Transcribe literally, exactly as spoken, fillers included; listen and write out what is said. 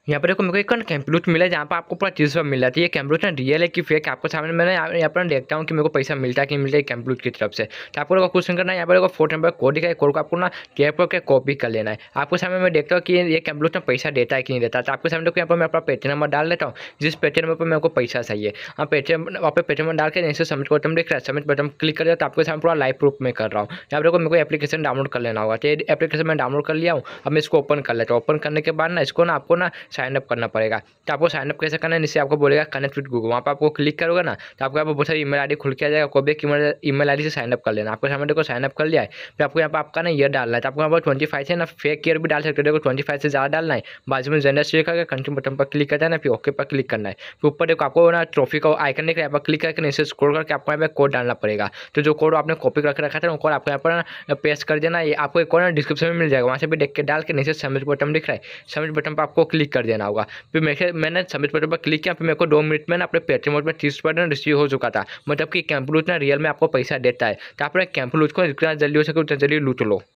यहाँ पर देखो मेरे को एक कैंप्लूट मिला है जहाँ पर आपको पूरा चीज़ सब मिल जाती है। ये कैंप्लूट ना रियल है कि फेक आपको सामने मैंने यहाँ पर देखता हूँ कि मेरे को पैसा मिलता है कि नहीं मिलता है कैंप्लूट की तरफ से। तो आपको कुछ नहीं करना है, यहाँ पर फोर्थ नंबर कोड दिखा है, कोड को आपको ना टैप करके कॉपी कर लेना है। आपको सामने मैं देखता हूँ कि ये कैंप्लूट ना पैसा देता है कि नहीं देता। तो आपके सामने देखो यहाँ पर मैं अपना पेटीएम नंबर डाल देता हूँ, जिस पेटीएम नंबर पर मेरे को पैसा चाहिए। हाँ पेटीएम वहाँ पे पेटीएम डाल के नीचे सबमिट बटन दिख रहा है, सबमिट बटन क्लिक कर दिया तो आपके सामने पूरा लाइव प्रूफ में कर रहा हूँ। यहाँ पर देखो मेरे को एप्लीकेशन डाउनलोड कर लेना होगा। तो ये एप्लीकेशन मैं डाउनलोड कर लिया हूँ। अब मैं इसको ओपन कर लेता हूँ। ओपन करने के बाद ना इसको ना आपको ना साइन अप करना पड़ेगा। तो आपको साइन अप कैसे करना है, नीचे आपको बोलेगा कनेक्ट विद गूगल, वहाँ पर आपको क्लिक करोगे ना तो आपको यहाँ पर बहुत सारी ईमेल आईडी खुल के आ जाएगा। कोई भी ईमेल आईडी से साइन अप कर लेना। आपको सामने देखो साइन अप कर लिया है। फिर आपको यहाँ पर आपका ना ईयर डालना है। तो आपको यहाँ पर ट्वेंटी फाइव से ना फेक ईयर भी डाल सकते हो। देखो ट्वेंटी फाइव से ज़्यादा डालना है, बाजू में जेंडर सिलेक्ट करके कंटिन्यू बटन पर क्लिक करना है, फिर ओके पर क्लिक करना है। फिर ऊपर देखो आपको ना ट्रॉफी का आइकन दिख रहा है, यहाँ पर क्लिक करके नीचे स्क्रॉल करके आपको यहाँ पर कोड डालना पड़ेगा। तो जो कोड आपने कॉपी करके रखा था वो कोड आपको यहाँ पर पेस्ट कर देना। ये आपको एक और ना डिस्क्रिप्शन में मिल जाएगा, वहाँ से भी देख के डाल के नीचे सबमिट बटन दिख रहा है, सबमिट बटन पर आपको क्लिक कर देना होगा। फिर मेरे मैंने सबमिट बटन पर क्लिक किया, फिर मेरे को दो मिनट में ना अपने पेटीएम में तीस परसेंट रिसीव हो चुका था। मतलब कि कैंप्लूट ना रियल में आपको पैसा देता है। तो आप कैंप्लूट को जितना जल्दी हो सके उतना जल्दी लूट लो।